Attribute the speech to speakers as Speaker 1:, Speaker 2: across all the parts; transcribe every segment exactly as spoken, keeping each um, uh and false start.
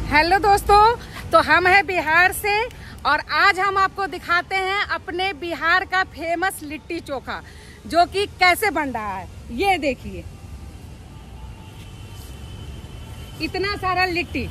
Speaker 1: Hello दोस्तों, तो हम हैं बिहार से और आज हम आपको दिखाते हैं अपने बिहार का फेमस लिट्टी चोखा जो कि कैसे बन रहा है। ये देखिए, इतना सारा लिट्टी।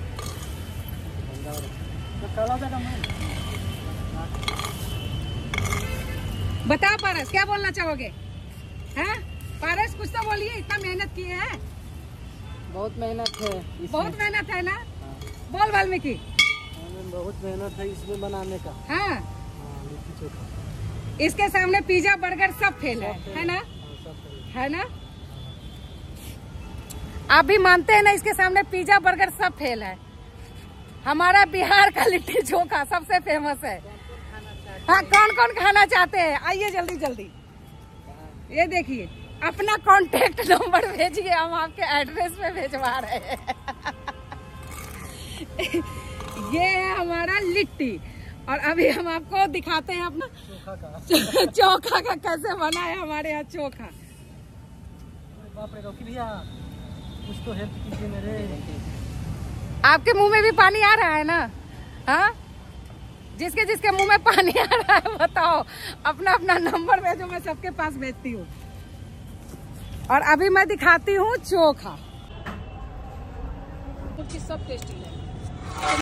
Speaker 1: बताओ पारस, क्या बोलना चाहोगे? हैं पारस, कुछ तो बोलिए। इतना मेहनत किए हैं। बहुत मेहनत है इसमें। बहुत मेहनत है ना? हाँ। बोल वाल्मीकि।
Speaker 2: बहुत मेहनत है इसमें बनाने का।
Speaker 1: हाँ,
Speaker 2: हाँ, लिट्टी चोखा।
Speaker 1: इसके सामने पिज्जा बर्गर सब फेल है, है ना?
Speaker 2: हाँ,
Speaker 1: है ना? आप भी मानते हैं ना, इसके सामने पिज्जा बर्गर सब फेल है। हमारा बिहार का लिट्टी चोखा सबसे फेमस है। हाँ, कौन कौन खाना चाहते हैं? आइए जल्दी जल्दी। ये देखिए, अपना कांटेक्ट नंबर भेजिए, हम आपके एड्रेस पे भेजवा रहे हैं। ये है हमारा लिट्टी और अभी हम आपको दिखाते हैं अपना चोखा का चोखा का कैसे बना है हमारे यहाँ चोखा।
Speaker 2: बाप रे रोकी भैया, कुछ तो हेल्प कीजिए मेरे।
Speaker 1: आपके मुंह में भी पानी आ रहा है ना? हाँ, जिसके जिसके मुंह में पानी आ रहा है बताओ, अपना अपना नंबर भेजो, मैं सबके पास भेजती हूँ। और अभी मैं दिखाती हूँ चोखा, सब टेस्टी है।